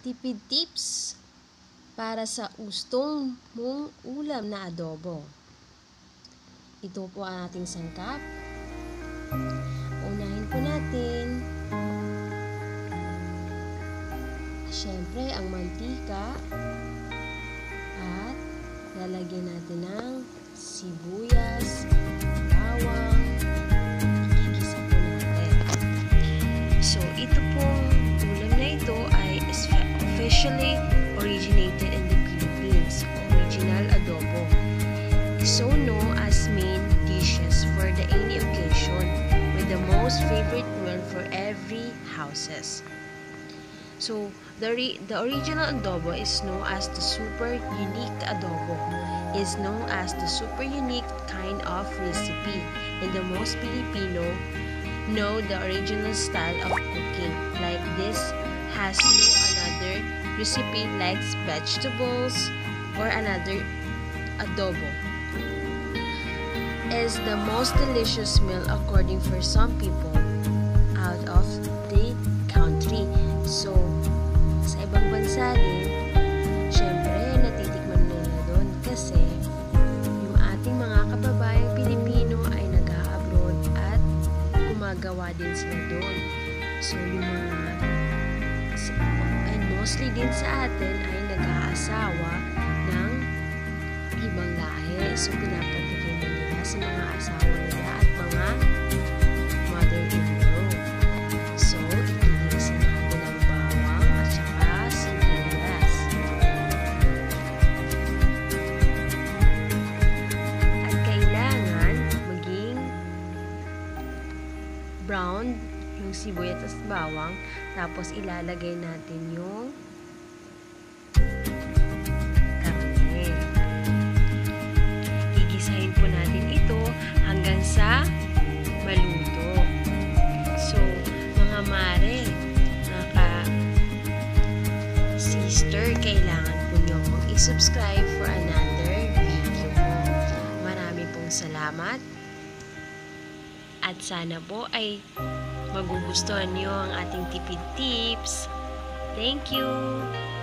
tipid tips para sa gustong mong ulam na adobo. Ito po ang ating sangkap. Unahin po natin, syempre, ang mantika at lalagyan natin ng sibuyas, bawang, igigisa po natin. So, ito pong ulam na ito ay officially originated in the Philippines, original adobo. So known as main dishes for the any occasion, with the most favorite meal for every houses. So, the original adobo is known as the super unique adobo. Is known as the super unique kind of recipe, and the most Filipino know the original style of cooking. Like this has no another recipe like vegetables or another adobo. Is the most delicious meal according for some people out of the country. So, sa ibang bansa din, syempre, natitikman nila doon kasi yung ating mga kababayang Pilipino ay nag-a-abroad at gumagawa din sila doon. So, yung mga and mostly din sa atin ay nag-aasawa ng ibang lahi. So, pinapatikin nila sa mga asawa nila at mga mother-in-law. So, igigisa natin ang bawang at saka sibuyas. At kailangan maging brown yung sibuyas at bawang. Tapos, ilalagay natin yung karne. Gigisahin po natin ito hanggang sa maluto. So, mga mare, mga sister, kailangan po nyo akong i-subscribe for another video po. Marami pong salamat. At sana po ay magugustuhan nyo ang ating tipid tips. Thank you!